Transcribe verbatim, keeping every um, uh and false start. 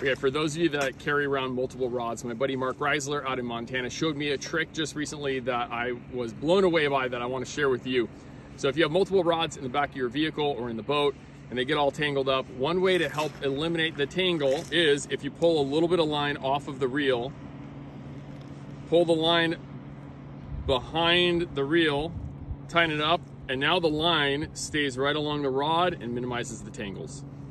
Okay, for those of you that carry around multiple rods, my buddy Mark Reisler out in Montana showed me a trick just recently that I was blown away by that I want to share with you. So if you have multiple rods in the back of your vehicle or in the boat and they get all tangled up, one way to help eliminate the tangle is if you pull a little bit of line off of the reel, pull the line behind the reel, tighten it up, and now the line stays right along the rod and minimizes the tangles.